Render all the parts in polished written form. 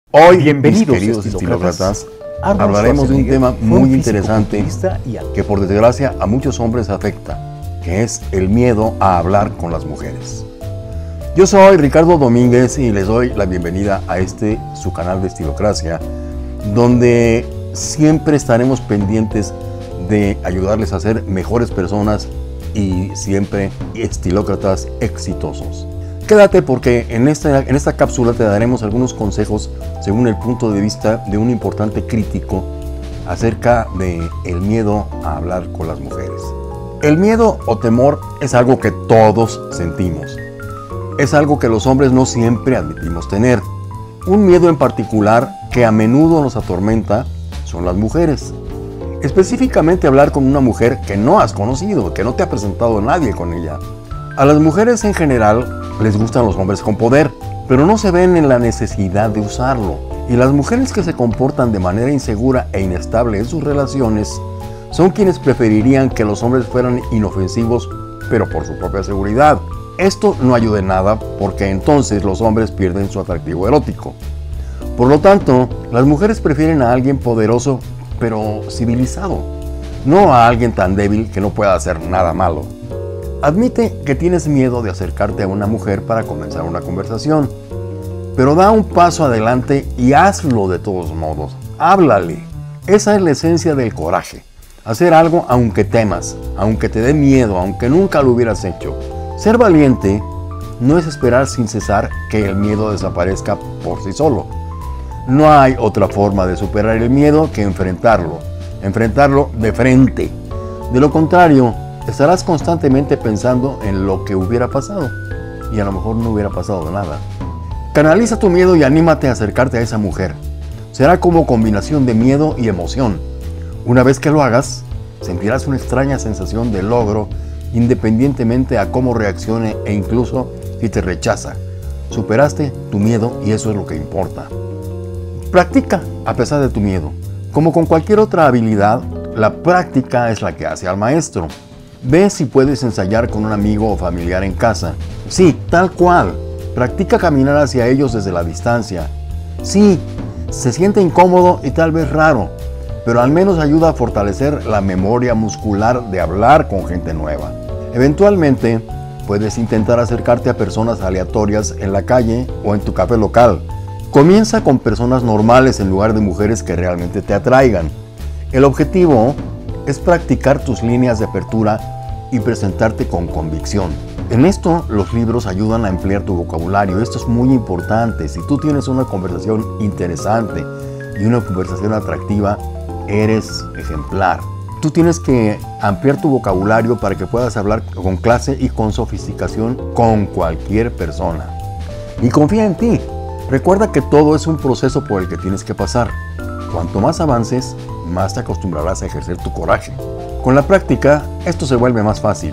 Hoy, Bienvenidos, mis queridos estilócratas, Arnold hablaremos de un Schwarzenegger tema fue un muy interesante fisicoculturista y que por desgracia a muchos hombres afecta, que es el miedo a hablar con las mujeres. Yo soy Ricardo Domínguez y les doy la bienvenida a su canal de Estilocracia, donde siempre estaremos pendientes de ayudarles a ser mejores personas y siempre estilócratas exitosos. Quédate porque en esta cápsula te daremos algunos consejos según el punto de vista de un importante crítico acerca del miedo a hablar con las mujeres. El miedo o temor es algo que todos sentimos. Es algo que los hombres no siempre admitimos tener. Un miedo en particular que a menudo nos atormenta son las mujeres. Específicamente hablar con una mujer que no has conocido, que no te ha presentado nadie con ella. A las mujeres en general les gustan los hombres con poder, pero no se ven en la necesidad de usarlo. Y las mujeres que se comportan de manera insegura e inestable en sus relaciones son quienes preferirían que los hombres fueran inofensivos, pero por su propia seguridad. Esto no ayuda en nada porque entonces los hombres pierden su atractivo erótico. Por lo tanto, las mujeres prefieren a alguien poderoso, pero civilizado, no a alguien tan débil que no pueda hacer nada malo. Admite que tienes miedo de acercarte a una mujer para comenzar una conversación, pero da un paso adelante y hazlo de todos modos. Háblale. Esa es la esencia del coraje. Hacer algo aunque temas, aunque te dé miedo, aunque nunca lo hubieras hecho. Ser valiente no es esperar sin cesar que el miedo desaparezca por sí solo. No hay otra forma de superar el miedo que enfrentarlo de frente. De lo contrario, estarás constantemente pensando en lo que hubiera pasado y a lo mejor no hubiera pasado nada. Canaliza tu miedo y anímate a acercarte a esa mujer. Será como combinación de miedo y emoción. Una vez que lo hagas, sentirás una extraña sensación de logro independientemente a cómo reaccione e incluso si te rechaza. Superaste tu miedo y eso es lo que importa. Practica a pesar de tu miedo. Como con cualquier otra habilidad, la práctica es la que hace al maestro. Ve si puedes ensayar con un amigo o familiar en casa. Sí, tal cual. Practica caminar hacia ellos desde la distancia. Sí, se siente incómodo y tal vez raro, pero al menos ayuda a fortalecer la memoria muscular de hablar con gente nueva. Eventualmente, puedes intentar acercarte a personas aleatorias en la calle o en tu café local. Comienza con personas normales en lugar de mujeres que realmente te atraigan. El objetivo es practicar tus líneas de apertura y presentarte con convicción. En esto, los libros ayudan a ampliar tu vocabulario. Esto es muy importante. Si tú tienes una conversación interesante y una conversación atractiva, eres ejemplar. Tú tienes que ampliar tu vocabulario para que puedas hablar con clase y con sofisticación con cualquier persona. Y confía en ti. Recuerda que todo es un proceso por el que tienes que pasar. Cuanto más avances, más te acostumbrarás a ejercer tu coraje. Con la práctica, esto se vuelve más fácil.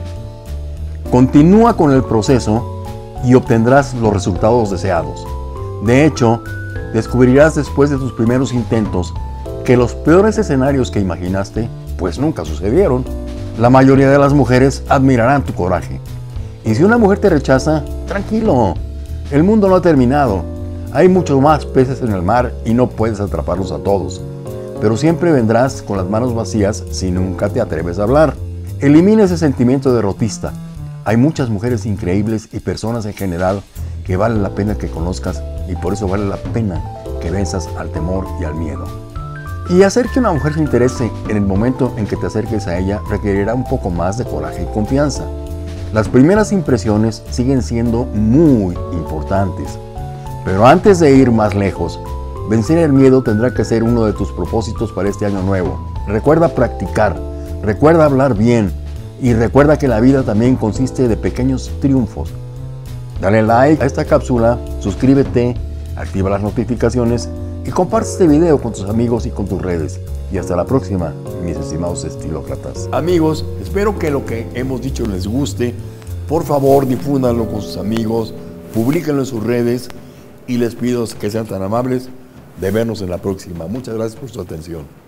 Continúa con el proceso y obtendrás los resultados deseados. De hecho, descubrirás después de tus primeros intentos que los peores escenarios que imaginaste, pues nunca sucedieron. La mayoría de las mujeres admirarán tu coraje. Y si una mujer te rechaza, tranquilo, el mundo no ha terminado. Hay muchos más peces en el mar y no puedes atraparlos a todos. Pero siempre vendrás con las manos vacías si nunca te atreves a hablar. Elimina ese sentimiento derrotista. Hay muchas mujeres increíbles y personas en general que vale la pena que conozcas y por eso vale la pena que venzas al temor y al miedo. Y hacer que una mujer se interese en el momento en que te acerques a ella requerirá un poco más de coraje y confianza. Las primeras impresiones siguen siendo muy importantes. Pero antes de ir más lejos, vencer el miedo tendrá que ser uno de tus propósitos para este año nuevo. Recuerda practicar, recuerda hablar bien y recuerda que la vida también consiste de pequeños triunfos. Dale like a esta cápsula, suscríbete, activa las notificaciones y comparte este video con tus amigos y con tus redes. Y hasta la próxima, mis estimados estilócratas. Amigos, espero que lo que hemos dicho les guste. Por favor, difúndanlo con sus amigos, publíquenlo en sus redes y les pido que sean tan amables de vernos en la próxima. Muchas gracias por su atención.